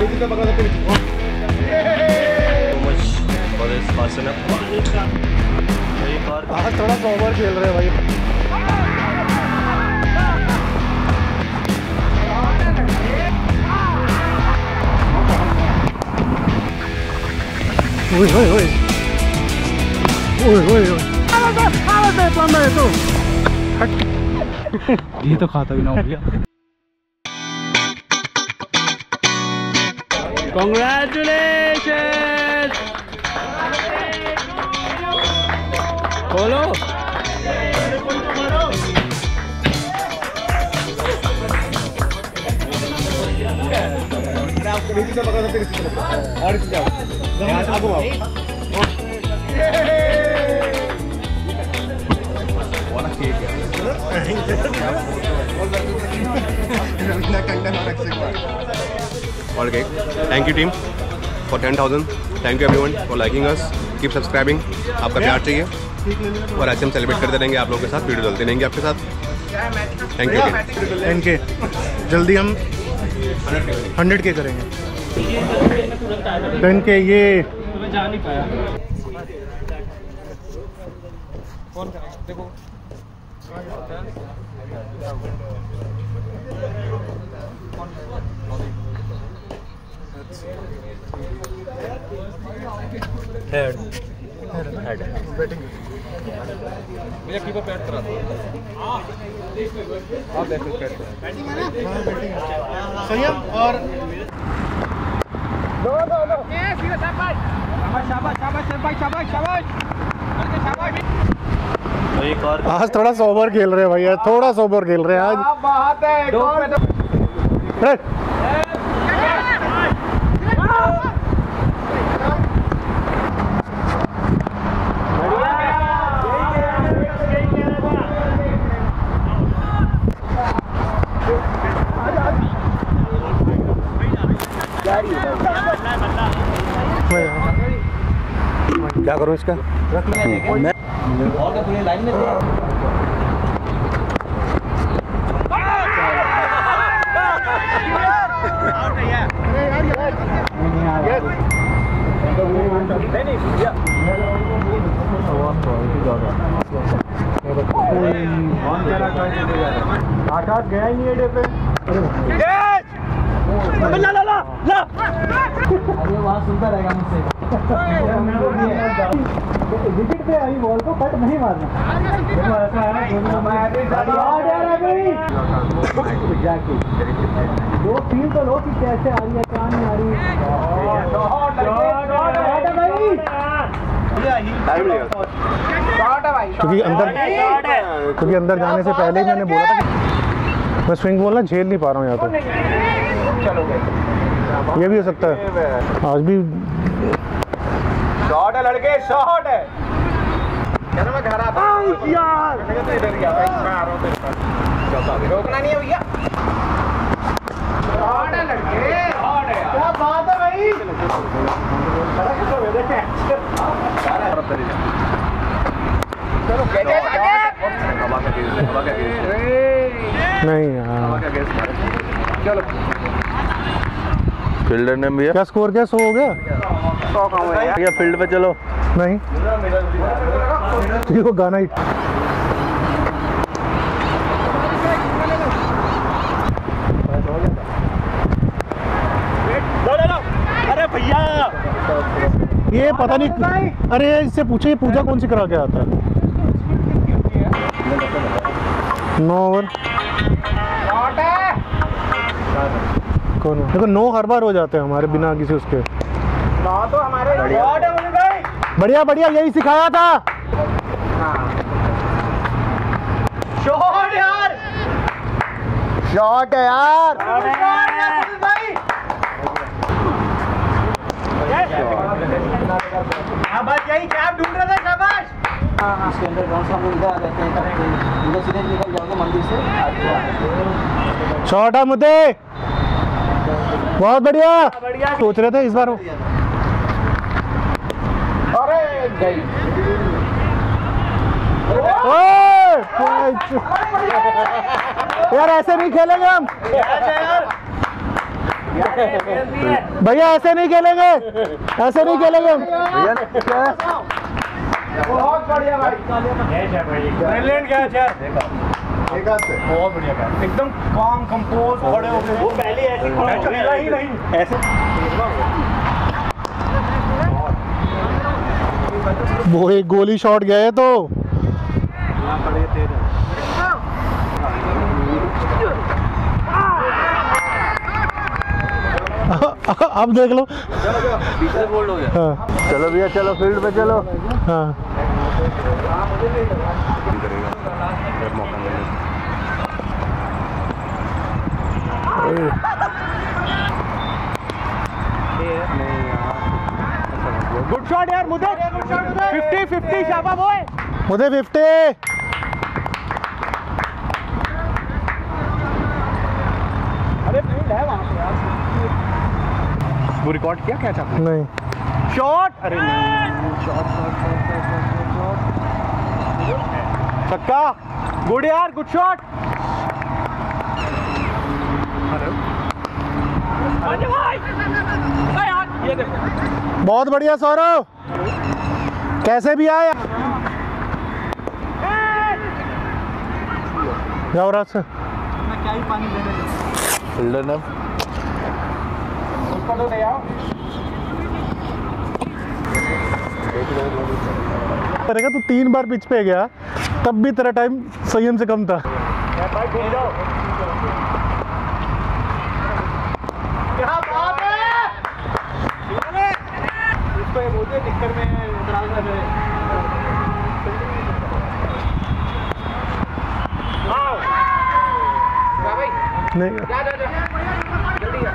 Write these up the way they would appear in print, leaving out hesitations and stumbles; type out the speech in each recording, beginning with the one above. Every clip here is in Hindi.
आज थोड़ा ओवर खेल रहे हैं भाई। ओए ओए ओए ओए ओए ओए तो ये तो खाता भी ना हो गया। Congratulations! बोलो। और cake. Thank you team for 10,000। Thank you everyone for liking us. Keep subscribing. आपका प्यार चाहिए और ऐसे हम सेलिब्रेट करते रहेंगे आप लोगों के साथ, वीडियो डालते रहेंगे आपके साथ। Thank you. 10K जल्दी हम 100K करेंगे। 10K ये जा नहीं पाया। फोन कर देखो। हेड बैटिंग भैया कीपर पैड करा दो। आप बैटिंग पैड करो। संयम और दो ये सीधा शाबाश शाबाश शाबाश शाबाश शाबाश शाबाश शाबाश। आज थोड़ा सोबर खेल रहे हैं भैया, थोड़ा सोबर खेल रहे हैं आज। बात है क्या करूं इसका? रख मैं और तो पूरी लाइन में थे। आउट है यार। अरे यार नहीं भैया आकाश गया ही नहीं एडे पे। ला ला ला ला अरे वहाँ सुनता रहेगा मुझसे। विकेट पे आई बॉल को कट नहीं मारना। दो फील तो लो कि कैसे आ रही है, कहाँ नहीं आ रही। क्योंकि अंदर जाने से पहले ही मैंने बोला था मैं स्विंग बॉल ना झेल नहीं पा रहा हूँ यहाँ पे। ये भी हो सकता है आज भी। शॉट है लड़के, शॉट है। क्या मैं घर आता हूँ यार। रोकना नहीं है भैया। शॉट है लड़के, शॉट है। क्या बात है भाई। चलो नहीं यार। चलो फील्डर ने भैया क्या स्कोर क्या 100 हो गया? 100 कम है यार। फील्ड पे चलो। नहीं वो गाना ही अरे भैया ये पता नहीं। अरे इससे पूछे ये पूजा कौन सी करा के आता है? 9 ओवर कौन देखो 9 हर बार हो जाते हैं हमारे बिना किसी उसके। तो हमारे बढ़िया बढ़िया यही सिखाया था। शॉट यार, शॉट है यार। बस यही क्या आप ढूंढ रहे थे? शाबाश। इसके अंदर कौन सा मुद्दा रहते हैं उधर सीधे निकल जाओगे मंदिर से। शॉट है मुद्दे, बहुत बढ़िया। सोच रहे थे इस बार। अरे गई यार, ऐसे नहीं खेलेंगे हम। भैया ऐसे नहीं खेलेंगे, ऐसे नहीं खेलेंगे। बहुत बढ़िया भाई, ब्रिलियंट कैच है, बहुत बढ़िया कैच, एकदम काम कंपोज खड़े हो गए। वो पहले ऐसे खड़ा ही नहीं ऐसे। वो एक गोली शॉट गया है तो अब देख लो, पीछे बोल्ड हो गया। हाँ। चलो भैया चलो फील्ड पे चलो। हाँ गुड शॉट यार मुझे 50-50 शाबा बॉय, मुझे 50। अरे फील्ड है वहाँ पे यार। वो रिकॉर्ड किया क्या आपने? नहीं, शॉट, अरे शॉट छक्का, गुड यार, गुड शॉट। ये देखो बहुत बढ़िया सौरव, कैसे भी आया। जाओ रात से मैं क्या ही पानी दे रहा फील्डर ने ऊपर तो नहीं आओ। करेगा तो 3 बार पिच पे गया, तब भी तेरा टाइम संयम से कम था। भाई घूम जाओ। क्या बात है, इसको मुझे दिक्कत में इतराज है मेरे। आओ भाई, नहीं जा जा जा जल्दी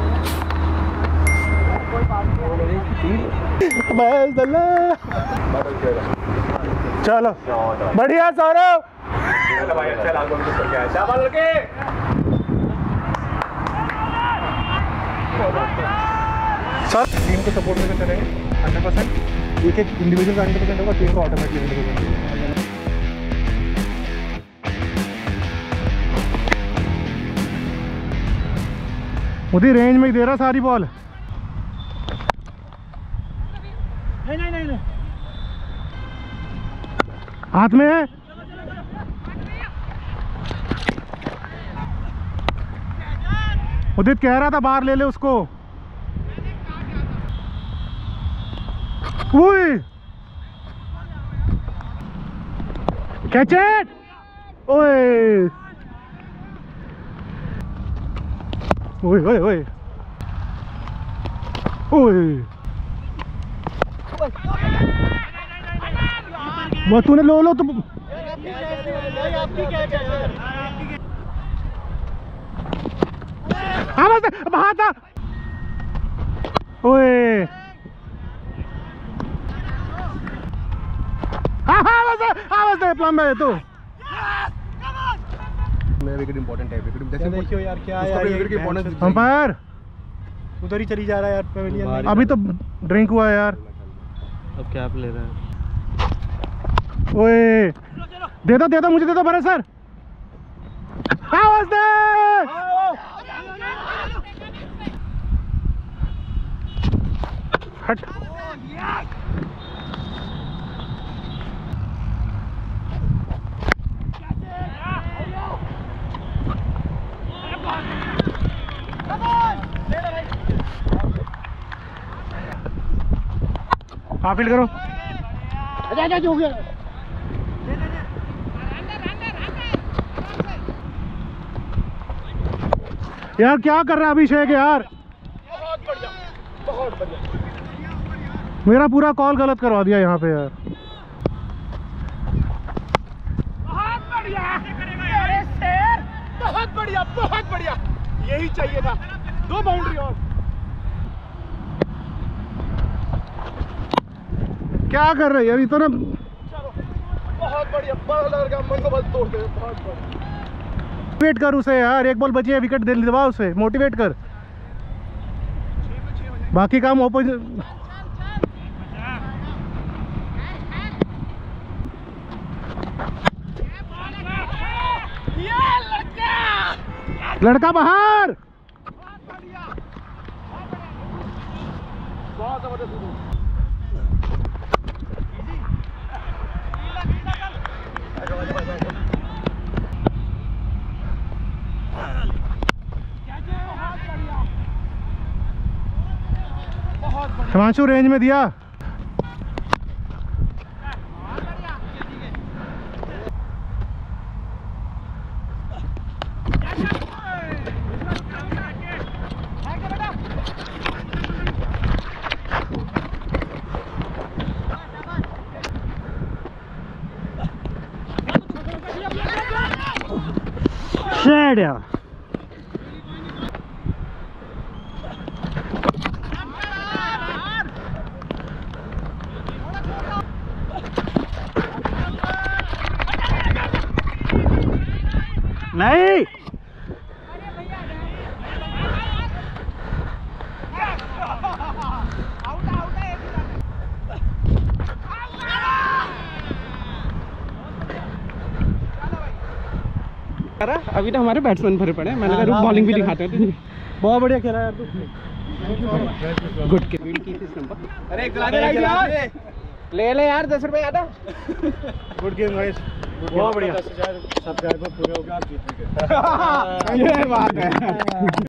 बस चलो बढ़िया सौरव। भाई अच्छा लागो में तो क्या है, शाबाश लड़के। सर टीम को सपोर्ट में चलेंगे 100%, एक एक इंडिविजुअल का 100% होगा, टीम को ऑटोमेटिकली 100%। उधर रेंज में ही दे रहा सारी बॉल। नहीं हाथ में है। उदित कह रहा था बाहर ले ले उसको। Catch it. ओए ओए ओए ओए ओए, वो तूने लो लो तो बाहर था। ओए प्लम है तो विकेट इंपॉर्टेंट है, विकेट जैसे देखियो यार क्या है यार, विकेट की इंपॉर्टेंस अंपायर उधर ही चली जा रहा है यार पवेलियन में। अभी तो ड्रिंक हुआ है यार। अब क्या ले रहा है। ओए दे दो मुझे दे दो भरत सर। आवाज दे। हट हाँ फील्ड करो। हो गया यार, क्या कर रहा है अभिषेक यार। बहुत बढ़िया मेरा पूरा कॉल गलत करवा दिया यहाँ पे यार। बहुत बढ़िया यही चाहिए था। 2 बाउंड्री और। क्या कर रहे हैं अभी तो ना। बहुत बढ़िया, लड़का मन को बस तोड़ दे। बहुत बढ़िया, मोटिवेट कर उसे यार, एक बॉल बची है, विकेट दे दिलवा उसे, मोटिवेट कर। बाकी काम ओपन। लड़का बाहर। बहुत जबरदस्त। हिमांशु रेंज में दिया। शेड यार। नहीं अभी तो हमारे बैट्समैन भरे पड़े हैं। मैंने कहा रुक बॉलिंग भी दिखाते हैं। बहुत बढ़िया खेला यार तू। गुड के नंबर। अरे ले यार 10 रुपए आता। Good game guys. बहुत बढ़िया। सब्सक्राइबर पूरे हो गए, आप जीत गए। ये बात है।